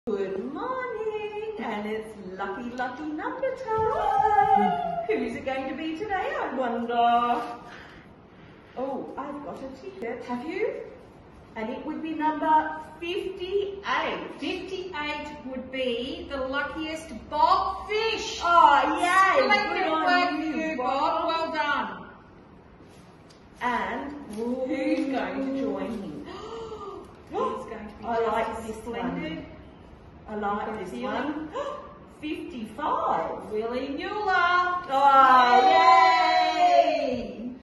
Good morning, and it's lucky number time. Who's it going to be today, I wonder? Oh, I've got a ticket, have you? And it would be number 58. 58 would be the luckiest Bob Fish. Oh, yay! Splendid work for you, Bob. Well done. And who's going to join him? He's going to be I like this splendid. one. I like this one. 55. Willie Mueller. Oh, yeah!